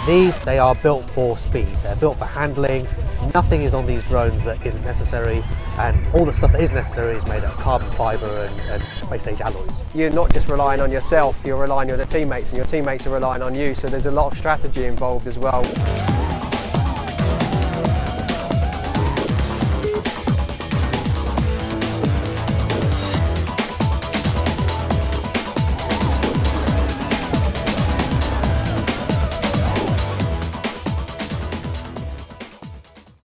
These, they are built for speed, they're built for handling. Nothing is on these drones that isn't necessary, and all the stuff that is necessary is made out of carbon fibre and space age alloys. You're not just relying on yourself, you're relying on your teammates, and your teammates are relying on you, so there's a lot of strategy involved as well.